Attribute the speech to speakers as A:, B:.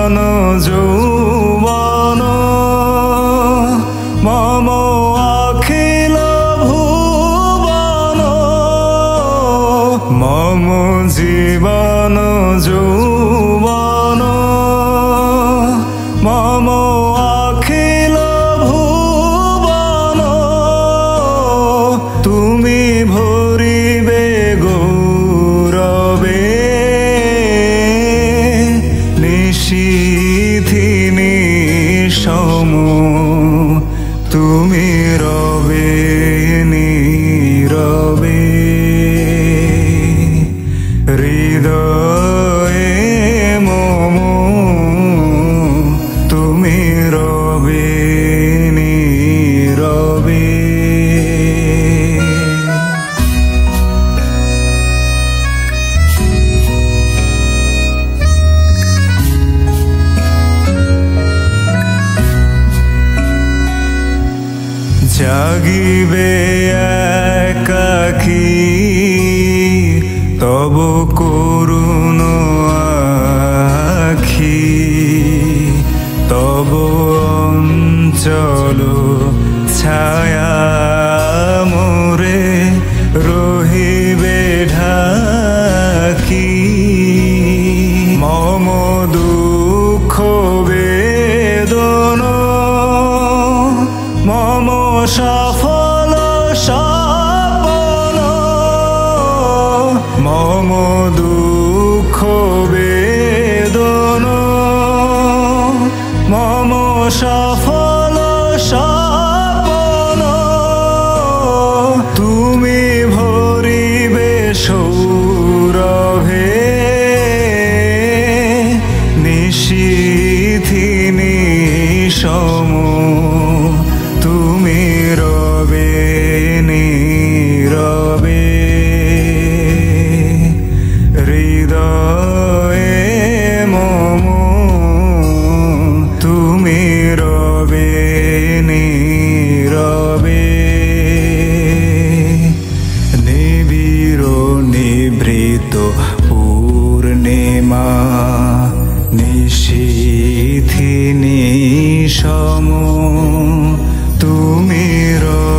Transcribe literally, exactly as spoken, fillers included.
A: জীবন যৌবন মম অখিল ভুবন মম জীবন যৌবন মম অখিল ভুবন তুমি ভরিবে গৌরবে নিশীথি নিশম তুমি রবে নীরবে হৃদয়ে মম তুমি রবে নীরবে জাগিবে একাকী তব করুণ আখি তব অঞ্চল ছায়া মোরে রহিবে ঢাকি মম দুঃখ বেদন মম সফল সপন মম দুঃখ বেদন মম সফল সপন তুমি ভরিবে সৌরভে নিশীথি নিশম তুমি রবে নীরবে হৃদয়ে মম তুমি রবে নীরবে নিবিড় নিভৃত পূর্ণিমা নিশীথি নিশম তুমি রবে